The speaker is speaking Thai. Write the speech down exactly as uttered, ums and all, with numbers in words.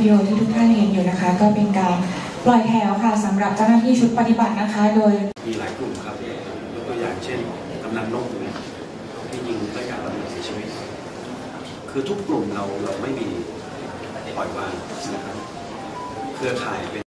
วิดีโอที่ทุกท่านเห็นอยู่นะคะก็เป็นการปล่อยแถวค่ะสำหรับเจ้าหน้าที่ชุดปฏิบัตินะคะโดยมีหลายกลุ่มครับยกตัวอย่างเช่นกำนันนกเนี่ยที่ยิงด้วยการระเบิดเสียชีวิตคือทุกกลุ่มเราเราไม่มีปล่อยวางนะครับเครือข่ายเป็น